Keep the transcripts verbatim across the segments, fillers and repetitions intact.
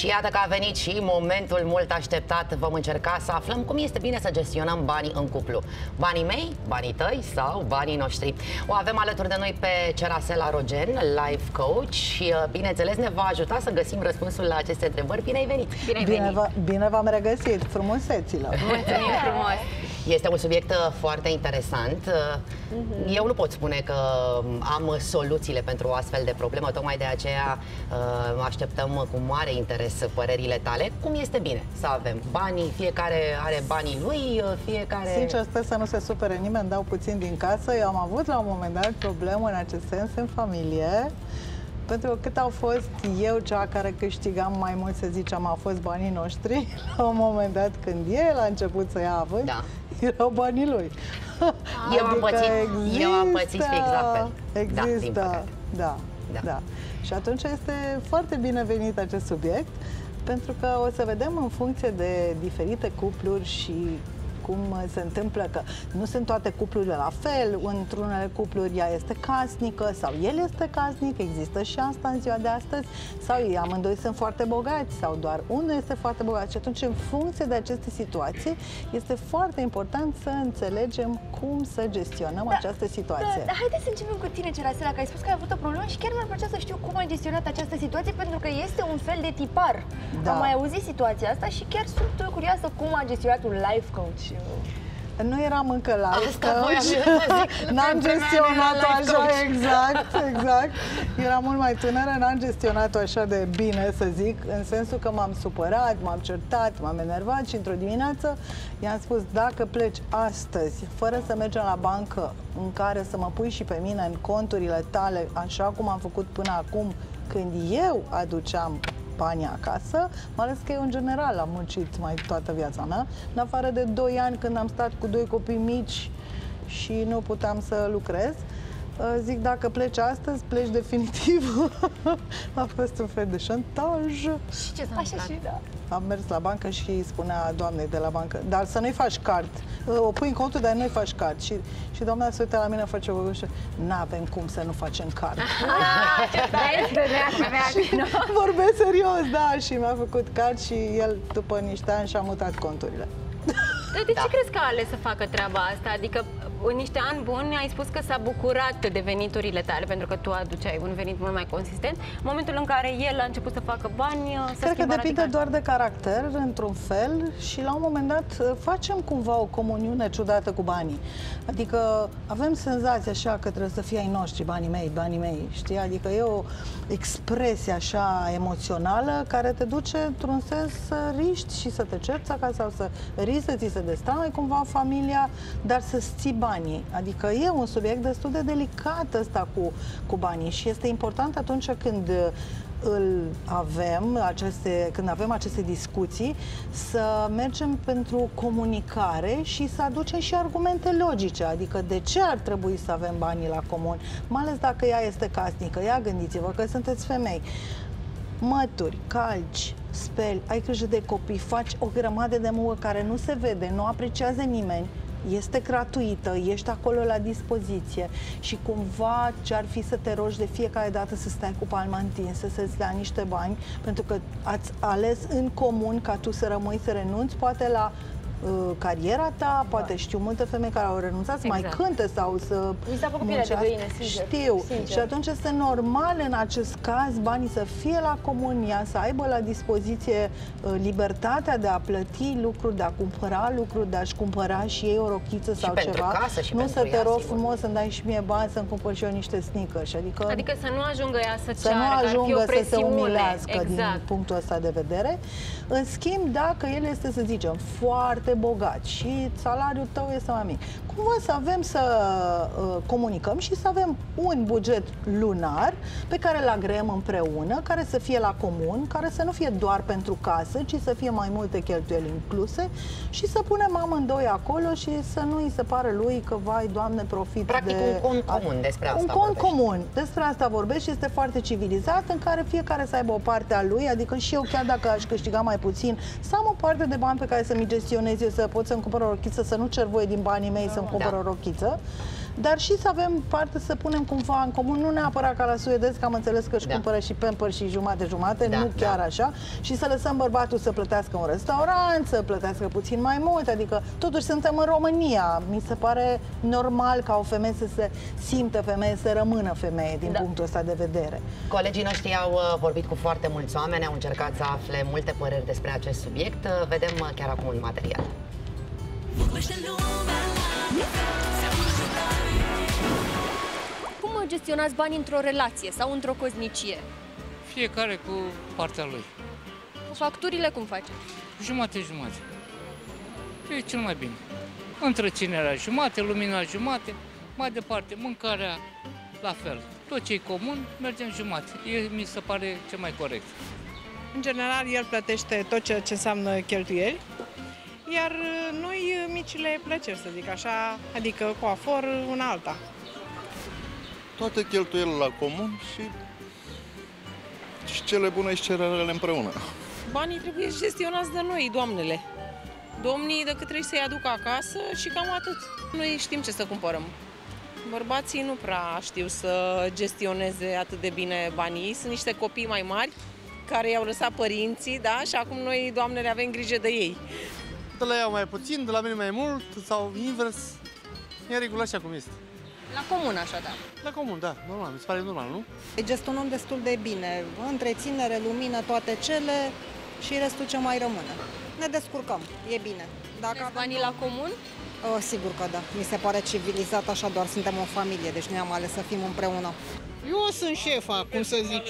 Și iată că a venit și momentul mult așteptat. Vom încerca să aflăm cum este bine să gestionăm banii în cuplu. Banii mei, banii tăi sau banii noștri? O avem alături de noi pe Cerasela Rogen, life coach, și bineînțeles ne va ajuta să găsim răspunsul la aceste întrebări. Bine ai venit! Bine ai Bine, venit! bine v-am regăsit! Frumuseților! Mulțumim frumos! Este un subiect foarte interesant. Mm-hmm. Eu nu pot spune că am soluțiile pentru o astfel de problemă, tocmai de aceea așteptăm cu mare interes părerile tale. Cum este bine să avem banii, fiecare are banii lui, fiecare... Sincer, sper să nu se supere nimeni, dau puțin din casă. Eu am avut la un moment dat problemă în acest sens în familie. Pentru că cât au fost eu cea care câștigam mai mult, să zicem, au fost banii noștri, la un moment dat când el a început să ia avânt, da. erau banii lui. Eu am pățit, există, eu am pățit fix la fel. Există, da, da, da, da. Și atunci este foarte binevenit acest subiect, pentru că o să vedem în funcție de diferite cupluri și cum se întâmplă că nu sunt toate cuplurile la fel. Într-unele cupluri ea este casnică sau el este casnic, există și asta în ziua de astăzi, sau ei amândoi sunt foarte bogați sau doar unul este foarte bogat. Și atunci, în funcție de aceste situații, este foarte important să înțelegem cum să gestionăm da, această situație. Da, dar haideți să începem cu tine, Cerasela, că ai spus că ai avut o problemă și chiar mi-ar plăcea să știu cum ai gestionat această situație, pentru că este un fel de tipar. Da. Am mai auzit situația asta și chiar sunt curioasă cum a gestionat un life coach. Nu eram încă life coach, n-am gestionat-o așa, exact, exact. Era mult mai tânără, n-am gestionat-o așa de bine, să zic, în sensul că m-am supărat, m-am certat, m-am enervat și într-o dimineață i-am spus, dacă pleci astăzi, fără să mergem la bancă, în care să mă pui și pe mine în conturile tale, așa cum am făcut până acum, când eu aduceam banii acasă, mai ales că eu în general am muncit mai toată viața mea, în afară de doi ani când am stat cu doi copii mici și nu puteam să lucrez. Zic, dacă pleci astăzi, pleci definitiv. A fost un fel de șantaj. Și ce s-a întâmplat? Și, da. Am mers la bancă și spunea doamnei de la bancă, dar să nu-i faci card. O pui în contul, dar nu-i faci card. Și, și doamna se uită la mine, face o găgușă. N-avem cum să nu facem card. Vorbesc serios, da. Și mi-a făcut card și el, după niște ani, și-a mutat conturile. Dar de ce da. crezi că a ales să facă treaba asta? Adică, în niște ani buni, ai spus că s-a bucurat de veniturile tale, pentru că tu aduceai un venit mult mai consistent. În momentul în care el a început să facă bani, să Cred că depinde radical. doar de caracter, într-un fel, și la un moment dat facem cumva o comuniune ciudată cu banii. Adică avem senzația așa că trebuie să fie ai noștri, banii mei, banii mei, știi? Adică e o expresie așa emoțională care te duce într-un sens să riști și să te cerți acasă sau să rizi, să ți se destrame cumva familia, dar să-ți ții banii. Adică e un subiect destul de delicat ăsta cu, cu banii și este important atunci când îl avem, aceste, când avem aceste discuții, să mergem pentru comunicare și să aducem și argumente logice, adică de ce ar trebui să avem banii la comun, mai ales dacă ea este casnică. Ia gândiți-vă că sunteți femei, mături, calci, speli, ai grijă de copii, faci o grămadă de muncă care nu se vede, nu apreciază nimeni, este gratuită, ești acolo la dispoziție și cumva ce-ar fi să te rogi de fiecare dată să stai cu palma întinsă, să-ți dea niște bani, pentru că ați ales în comun ca tu să rămâi, să renunți poate la uh, cariera ta, poate știu multe femei care au renunțat să exact. mai cânte sau să mi s-a făcut pielea de găină, sincer. Știu. Sincer. Și atunci este normal în acest caz banii să fie la comun, ea să aibă la dispoziție uh, libertatea de a plăti lucruri, de a cumpăra lucruri, de a-și cumpăra și ei o rochiță sau și ceva. Casă, și nu să te rog sigur. frumos să-mi dai și mie bani să-mi cumpăr și eu niște sneakers. Adică, adică să nu ajungă ea să să ceară, nu ajungă să se umilească exact. din punctul ăsta de vedere. În schimb, dacă el este, să zicem, foarte bogat și salariul tău este mai mic, cumva să avem să uh, comunicăm și să avem un buget lunar pe care îl agreăm împreună, care să fie la comun, care să nu fie doar pentru casă, ci să fie mai multe cheltuieli incluse și să punem amândoi acolo și să nu îi se pare lui că, vai, Doamne, profit. Practic de... un cont comun, despre asta Un cont vorbești. comun, despre asta vorbești și este foarte civilizat, în care fiecare să aibă o parte a lui, adică și eu, chiar dacă aș câștiga mai puțin, să am o parte de bani pe care să mi gestionez eu, să pot să-mi cumpăr o rochiță, să nu cer voie din banii mei să-mi cumpăr da. o rochiță. dar și să avem parte să punem cumva în comun, nu neapărat ca la suedez, că am înțeles că își Da. cumpără și pamper și jumate-jumate, Da, nu chiar da. așa, și să lăsăm bărbatul să plătească un restaurant, să plătească puțin mai mult, adică totuși suntem în România. Mi se pare normal ca o femeie să se simtă femeie, să rămână femeie din Da. punctul ăsta de vedere. Colegii noștri au uh, vorbit cu foarte mulți oameni, au încercat să afle multe păreri despre acest subiect. Uh, Vedem uh, chiar acum un material. Cum gestionați banii într-o relație sau într-o căsnicie? Fiecare cu partea lui. Cu facturile cum faceți? Jumate-jumate. E cel mai bine. Întreținerea jumate, lumina jumate, mai departe mâncarea la fel. Tot ce e comun, mergem jumate. E, mi se pare cel mai corect. În general, el plătește tot ceea ce înseamnă cheltuieli, iar noi micile plăceri, să zic așa, adică coafor, una alta. Toate cheltuielile la comun și, și cele bune și cele rele împreună. Banii trebuie gestionați de noi, doamnele. Domnii decât trebuie să-i aducă acasă și cam atât. Noi știm ce să cumpărăm. Bărbații nu prea știu să gestioneze atât de bine banii. Ei sunt niște copii mai mari care i-au lăsat părinții, da? Și acum noi, doamnele, avem grijă de ei. De la ea mai puțin, de la mine mai mult sau invers. E în regulă așa cum este. La comun, așadar. La comun, da, normal, mi se pare normal, nu? Gestionăm destul de bine, întreținere, lumină, toate cele și restul ce mai rămâne. Ne descurcăm, e bine. Dacă Puneți banii la comun? O, sigur că da. Mi se pare civilizat așa, doar suntem o familie, deci noi am ales să fim împreună. Eu sunt șefa, cum să zic.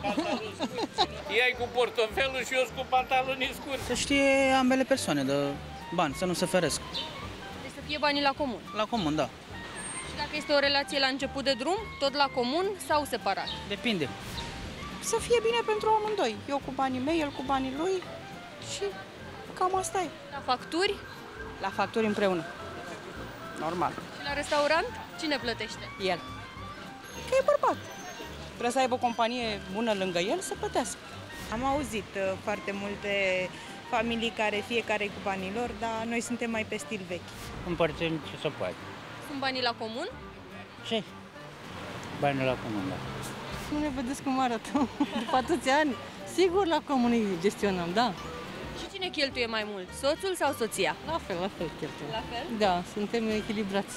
Ei cu portofelul și eu cu pantaloni scurți. Să știe ambele persoane de bani, să nu se feresc. Deci să fie banii la comun. La comun, da. Și dacă este o relație la început de drum, tot la comun sau separat? Depinde. Să fie bine pentru amândoi. Eu cu banii mei, el cu banii lui și cam asta e. La facturi? La facturi împreună. Normal. Și la restaurant? Cine plătește? El. Că e bărbat. Trebuie să aibă o companie bună lângă el să plătească. Am auzit uh, foarte multe familii care fiecare cu banii lor, dar noi suntem mai pe stil vechi. Împărțim ce se poate. Sunt banii la comun? Ce? Banii la comun, da. Nu ne vedeți cum arată după atâția ani. Sigur la comun îi gestionăm, da. Și cine cheltuie mai mult? Soțul sau soția? La fel, la fel cheltuim. La fel? Da, suntem echilibrați.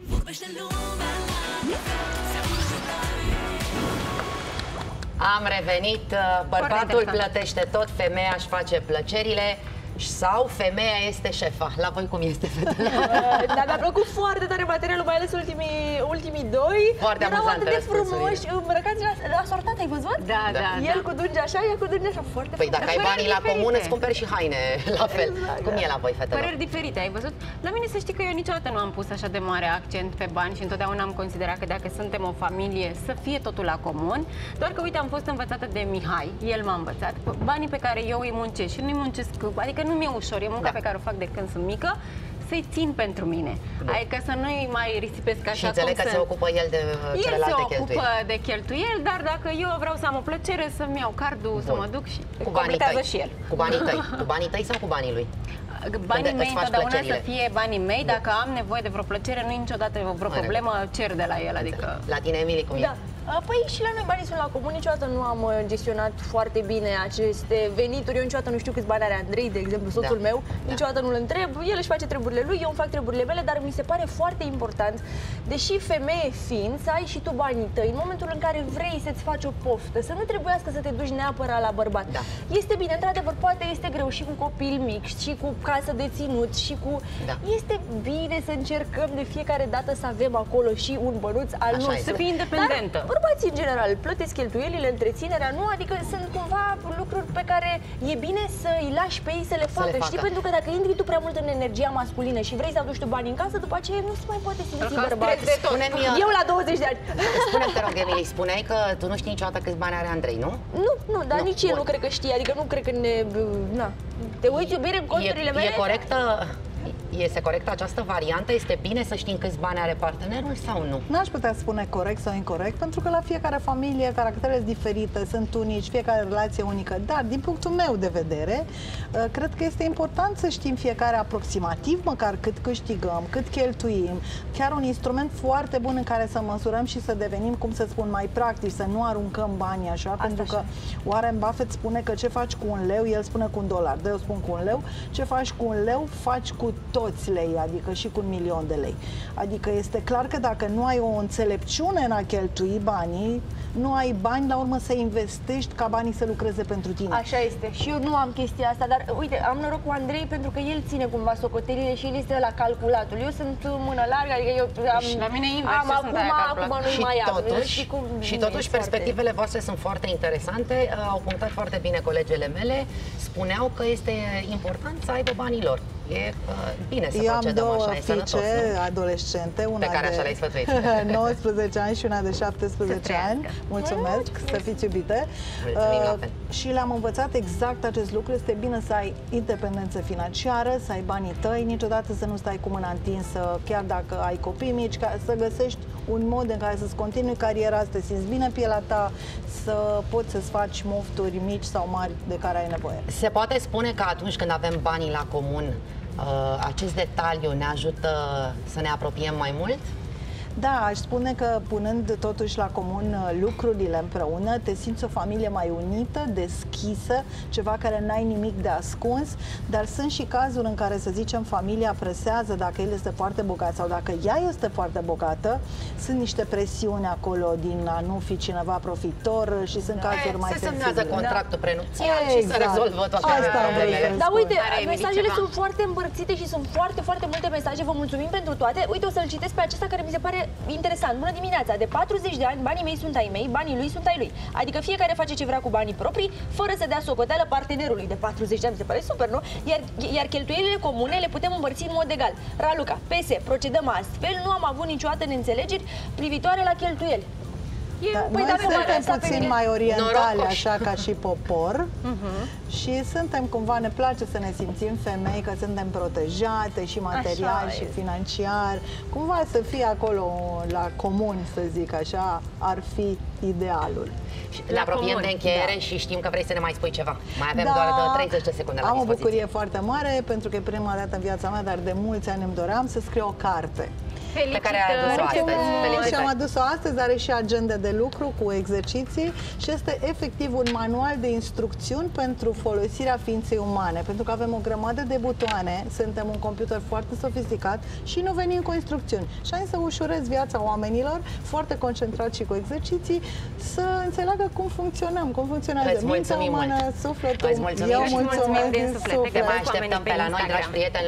Am revenit, bărbatul plătește tot, femeia își face plăcerile sau femeia este șefa. La voi cum este, fetele? Dar mi-a plăcut foarte tare materialul, mai ales ultimii, ultimii doi. Foarte erau amuzante atât de frumoși, răspunsurile. îmbrăcați la, la sortat, ai văzut? Da, da, El da. cu dungi așa, ea cu dungi așa, foarte Păi dacă ai frumos. banii la comun, îți cumperi și haine la fel. Exact, Cum da. e la voi, fetelor? Păreri diferite, ai văzut? La mine să știi că eu niciodată nu am pus așa de mare accent pe bani și întotdeauna am considerat că dacă suntem o familie să fie totul la comun. Doar că, uite, am fost învățată de Mihai, el m-a învățat. Banii pe care eu îi muncesc și nu-i muncesc, adică nu mi-e ușor, e munca Da. pe care o fac de când sunt mică, să-i țin pentru mine. Adică să nu-i mai risipesc așa Și înțeleg cum că se sunt. ocupă el de El se celelalte ocupă cheltuieli. de cheltuieli, dar dacă eu vreau să am o plăcere, să-mi iau cardul, să Bun. mă duc și Cu banii completează tăi. și el. Cu banii tăi. Cu banii tăi sau cu banii lui? Banii Când mei îți faci întotdeauna plăcerile. să fie banii mei. Dacă am nevoie de vreo plăcere, nu e niciodată vreo În problemă, cer de la el. Adică... La tine, Emily, cum e? Da. Păi și la noi banii sunt la comun, niciodată nu am uh, gestionat foarte bine aceste venituri. Eu niciodată nu știu câți bani are Andrei, de exemplu, soțul Da. meu. Niciodată nu-l întreb, el își face treburile lui, eu îmi fac treburile mele, dar mi se pare foarte important, deși femeie fiind, să ai și tu banii tăi în momentul în care vrei să-ți faci o poftă, să nu trebuiască să te duci neapărat la bărbat. Da. Este bine, într-adevăr, poate este greu și cu copil mic, și cu casă de ținut, și cu... Da. Este bine să încercăm de fiecare dată să avem acolo și un bănuț al Așa nostru. este. Să fii independentă. Dar bărbații, în general, plătesc cheltuielile, întreținerea, nu? Adică sunt cumva lucruri pe care e bine să îi lași pe ei să le facă, le știi? facă. Pentru că dacă intri tu prea mult în energia masculină și vrei să aduci tu bani în casă, după aceea nu se mai poate simți bărbat. Spune-mi, Eu la douăzeci de ani. spune-mi, te rog, Emily, spuneai că tu nu știi niciodată câți bani are Andrei, nu? Nu, nu, dar Nu, nici el bun. nu cred că știe, adică nu cred că ne... Na. Te uiți iubire în conturile e, mele? e corectă Este corectă această variantă? Este bine să știm câți bani are partenerul sau nu? N-aș putea spune corect sau incorect, pentru că la fiecare familie caracterele sunt diferite, sunt unici, fiecare relație unică, dar din punctul meu de vedere, cred că este important să știm fiecare aproximativ, măcar cât câștigăm, cât cheltuim, chiar un instrument foarte bun în care să măsurăm și să devenim, cum să spun, mai practici, să nu aruncăm banii așa, Asta pentru că Warren Buffett spune că ce faci cu un leu, el spune cu un dolar, de eu spun cu un leu, ce faci cu un leu, faci cu toți lei, adică și cu un milion de lei. Adică este clar că dacă nu ai o înțelepciune în a cheltui banii, nu ai bani la urmă să investești ca banii să lucreze pentru tine. Așa este. Și eu nu am chestia asta, dar uite, am noroc cu Andrei pentru că el ține cumva socotelile și el este la calculatul. Eu sunt mână largă, adică eu am, și la mine invers, am acum, acum nu mai am. Totuși, și, cum, și totuși perspectivele foarte... voastre sunt foarte interesante. Au punctat foarte bine colegele mele. Spuneau că este important să aibă banii lor. E uh, bine să Eu procedăm am două așa, e sănătos, fiice nu? adolescente, una Pe care de așa le-ai sfătuit. nouăsprezece ani și una de șaptesprezece ani. Mulțumesc, să fiți iubite. Uh, și le-am învățat exact acest lucru. Este bine să ai independență financiară, să ai banii tăi, niciodată să nu stai cu mâna întinsă, chiar dacă ai copii mici, ca să găsești un mod în care să-ți continui cariera, să te simți bine pielea ta, să poți să-ți faci mofturi mici sau mari de care ai nevoie. Se poate spune că atunci când avem banii la comun, acest detaliu ne ajută să ne apropiem mai mult? Da, aș spune că punând totuși la comun lucrurile împreună, te simți o familie mai unită, deschisă, ceva care n-ai nimic de ascuns, dar sunt și cazuri în care, să zicem, familia presează dacă el este foarte bogat sau dacă ea este foarte bogată, sunt niște presiuni acolo din a nu fi cineva profitor și sunt da. cazuri mai sensibile. Se semnează contractul da. prenupțial exact. și se rezolvă toate problemele. Dar uite, mesajele sunt foarte împărțite și sunt foarte, foarte multe mesaje. Vă mulțumim pentru toate. Uite, o să-l citesc pe acesta care mi se pare interesant. Bună dimineața! De patruzeci de ani, banii mei sunt ai mei, banii lui sunt ai lui. Adică fiecare face ce vrea cu banii proprii, fără să dea socoteală partenerului. De patruzeci de ani, mi se pare super, nu? Iar, iar cheltuielile comune le putem împărți în mod egal. Raluca, P S, procedăm astfel, nu am avut niciodată neînțelegeri privitoare la cheltuieli. Da, păi noi suntem puțin mai orientali, așa ca și popor, uh-huh. și suntem cumva, ne place să ne simțim femei, că suntem protejate și material și financiar. Cumva să fie acolo la comun, să zic așa, ar fi idealul. Ne apropiem de încheiere da. și știm că vrei să ne mai spui ceva. Mai avem da. doar treizeci de secunde la Am dispoziție. o bucurie foarte mare, pentru că e prima dată în viața mea, dar de mulți ani îmi doream să scriu o carte. Pe care ai adus-o astăzi. Și am adus-o astăzi, are și agenda de lucru cu exerciții și este efectiv un manual de instrucțiuni pentru folosirea ființei umane, pentru că avem o grămadă de butoane, suntem un computer foarte sofisticat și nu venim cu instrucțiuni. Și am să ușurez viața oamenilor, foarte concentrat și cu exerciții, să înțeleagă cum funcționăm, cum funcționează mintea umană, sufletul. Eu mulțumesc din suflet. Te mai așteptăm pe la noi, dragi prieteni.